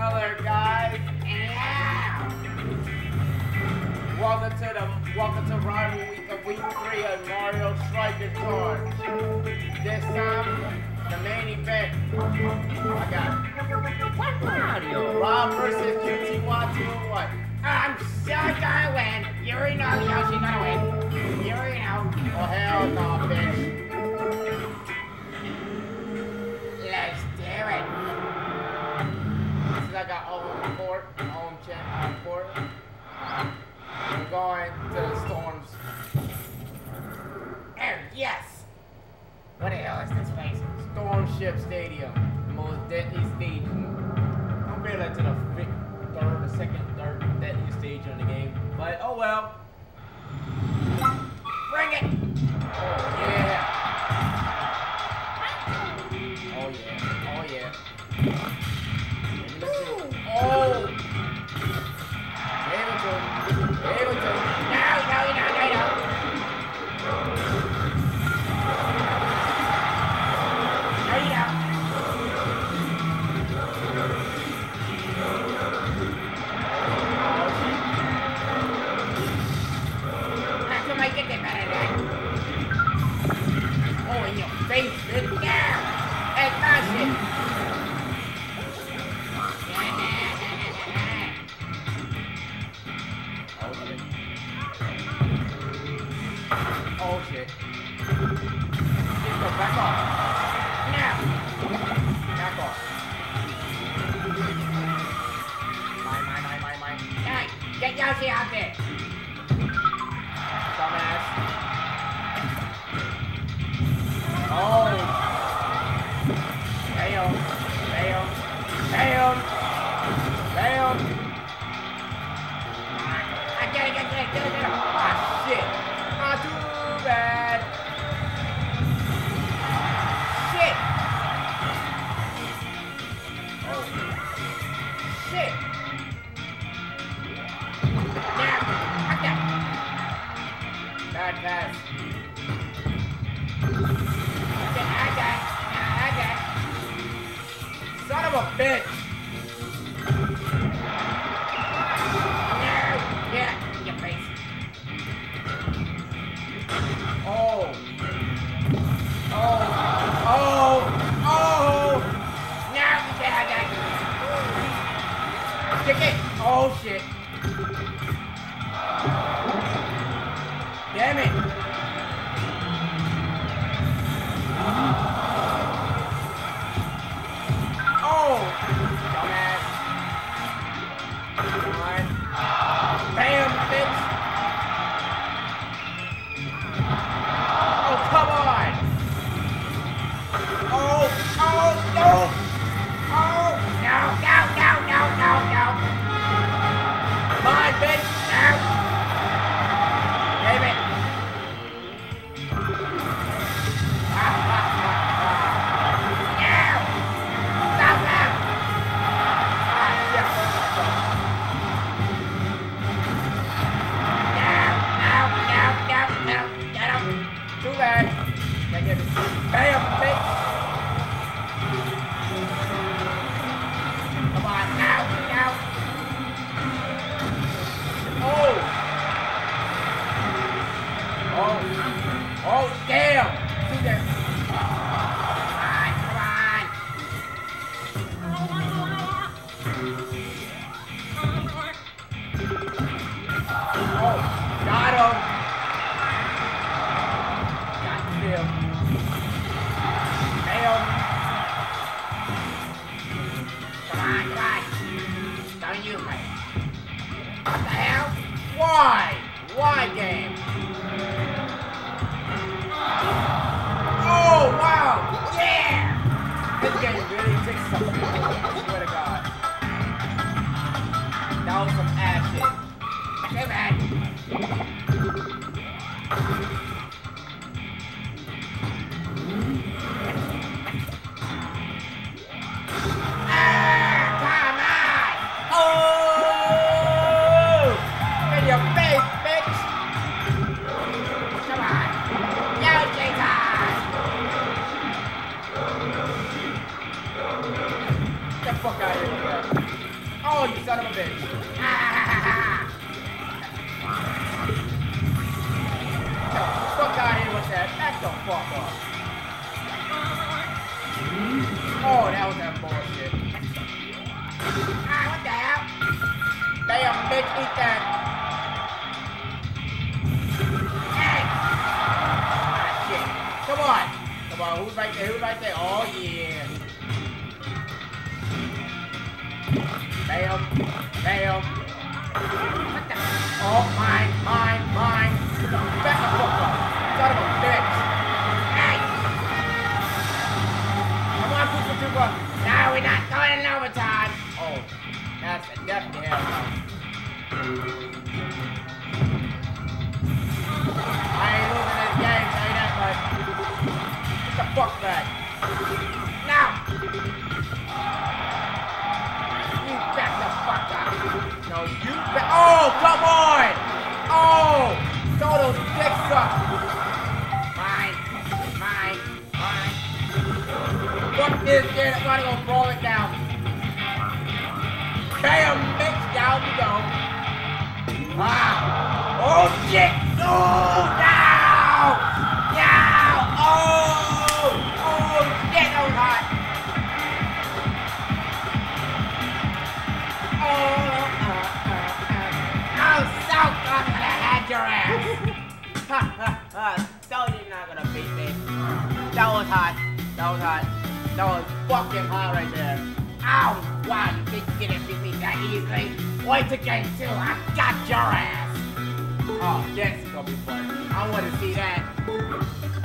Hello guys. Welcome to Rival Week of Week 3 of Mario Strikers Charge. This time, the main event. I got Mario. Rob versus qty201. I'm so gonna win. You already know Yoshi's gonna win. You already know. Oh hell no, bitch. Let's do it. Since I got home court, home champ court, we're going to the Storms. Oh, yes. What the hell is this place? Stormship Stadium, the most deadly stage. Compared like to the second, third deadliest stage in the game. But oh well. Bring it. Oh yeah. Oh yeah. Oh yeah. Oh. Gave it to him. Gave it to him. No. Get that better than that. Oh, in your face, bitch. Now! That's my shit. Oh shit. Just go back off. Now! Back off. Mine. Hey, get Yoshi out there. Dumbass. Oh. Damn. Get it. Ah, shit. Not too bad. Shit. Oh. Shit. Now, okay. Bad pass. Okay. Son of a bitch. No. Yeah, in your face. Oh. No, okay. Kick it. Oh shit. Damn it. Oh. Dumbass. Come on. Bam, bitch. Oh, come on. Oh, no. Oh. No. Come on, bitch. No. Damn it. Too bad. Can't get it. Bam, bitch. Come on, now. Oh, damn. Too damn. Come on. Oh, got him. Got him. Bam. Come on. Don't use me. What the hell? Why game? Oh, wow. Yeah. This game really takes something. I swear to God. That was some ass shit. Too bad. Come on. Oh! In your face, bitch! Come on. Yoshi time. Get the fuck out of here. Oh, you son of a bitch. Fuck out here with that. Back the fuck up. Oh, that was that bullshit. What the hell? Damn, bitch, eat that. Hey! Ah, shit. Come on. Come on, who's right there? Who's right there? Oh, yeah. Bam. Bam. What the? Oh, mine. Back the fuck up. Son of a bitch. Hey! Come on, Koopa. No, we're not going in overtime. Oh, that's a definitely hell no. I ain't losing this game, tell you that much. Get the fuck back. No! You back the fuck up. No, you back. Oh, come on! Oh! Throw those dicks up. Mine. Fuck this shit. I'm gonna go blow it down. Bam, bitch, down you go. Ah! Oh shit! No! No! No! Oh! Oh shit, that was hot. Oh, so I'm gonna have your ass. Ha ha ha! Told you not gonna beat me. That was hot. That was hot. That was fucking hot right there. Oh, wow, you think you can beat me that easily? Wait till game 2, I got your ass. Oh, this is gonna be fun. I wanna see that.